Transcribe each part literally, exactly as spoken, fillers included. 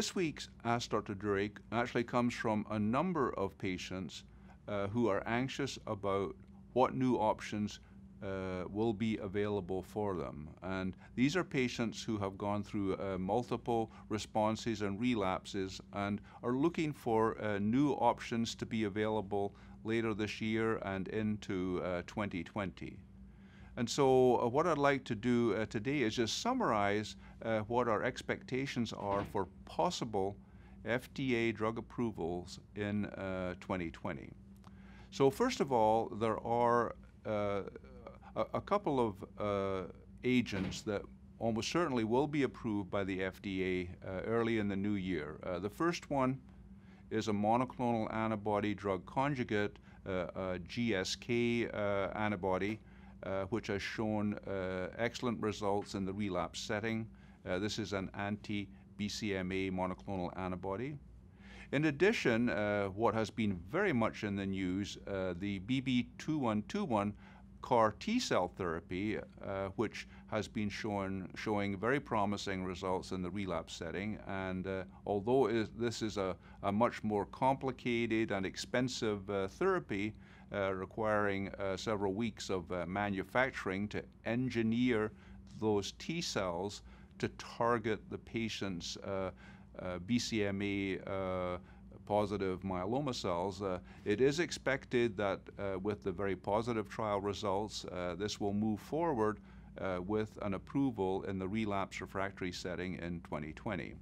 This week's Ask Doctor Durie actually comes from a number of patients uh, who are anxious about what new options uh, will be available for them. And these are patients who have gone through uh, multiple responses and relapses and are looking for uh, new options to be available later this year and into uh, twenty twenty. And so uh, what I'd like to do uh, today is just summarize uh, what our expectations are for possible F D A drug approvals in uh, twenty twenty. So first of all, there are uh, a, a couple of uh, agents that almost certainly will be approved by the F D A uh, early in the new year. Uh, the first one is a monoclonal antibody drug conjugate, uh, a G S K uh, antibody, uh, which has shown uh, excellent results in the relapse setting. Uh, this is an anti-B C M A monoclonal antibody. In addition, uh, what has been very much in the news, uh, the B B two one two one CAR T-cell therapy, uh, which has been shown, showing very promising results in the relapse setting. And uh, although it is, this is a, a much more complicated and expensive uh, therapy, uh, requiring uh, several weeks of uh, manufacturing to engineer those T-cells to target the patient's uh, uh, B C M A uh, positive myeloma cells, uh, it is expected that uh, with the very positive trial results, uh, this will move forward uh, with an approval in the relapse refractory setting in twenty twenty.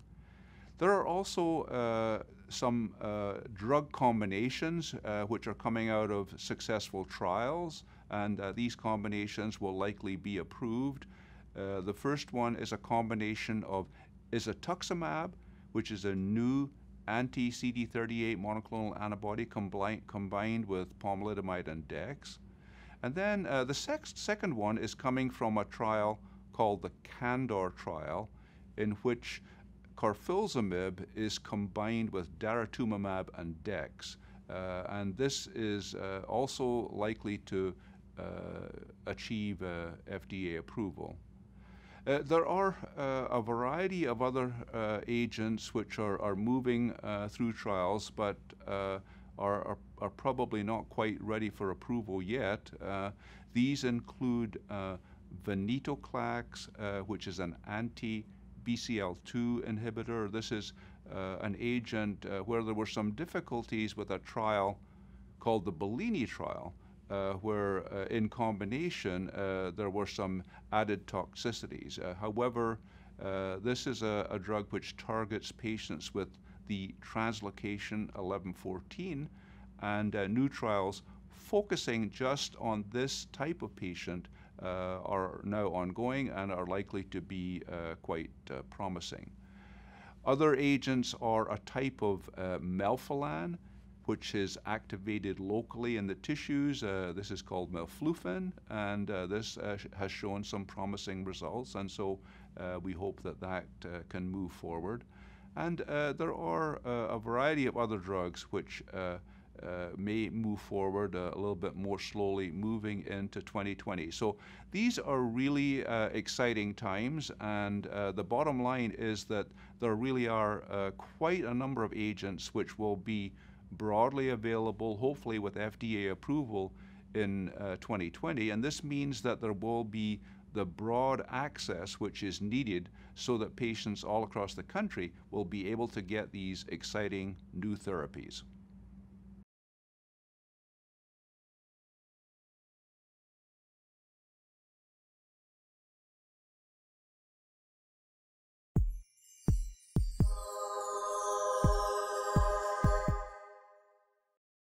There are also uh, some uh, drug combinations uh, which are coming out of successful trials, and uh, these combinations will likely be approved. Uh, the first one is a combination of isatuximab, which is a new anti-C D thirty-eight monoclonal antibody combined, combined with pomalidomide and dex. And then uh, the sec second one is coming from a trial called the CANDOR trial, in which carfilzomib is combined with daratumumab and dex. Uh, and this is uh, also likely to uh, achieve uh, F D A approval. Uh, there are uh, a variety of other uh, agents which are, are moving uh, through trials, but uh, are, are, are probably not quite ready for approval yet. Uh, these include uh, venetoclax, uh, which is an anti-B C L two inhibitor. This is uh, an agent uh, where there were some difficulties with a trial called the Bellini trial, Uh, where uh, in combination uh, there were some added toxicities. Uh, however, uh, this is a, a drug which targets patients with the translocation eleven fourteen, and uh, new trials focusing just on this type of patient uh, are now ongoing and are likely to be uh, quite uh, promising. Other agents are a type of uh, melflufen, which is activated locally in the tissues. Uh, this is called melflufen, and uh, this uh, sh has shown some promising results, and so uh, we hope that that uh, can move forward. And uh, there are uh, a variety of other drugs which uh, uh, may move forward uh, a little bit more slowly moving into twenty twenty. So these are really uh, exciting times, and uh, the bottom line is that there really are uh, quite a number of agents which will be broadly available, hopefully with F D A approval in uh, twenty twenty, and this means that there will be the broad access which is needed so that patients all across the country will be able to get these exciting new therapies.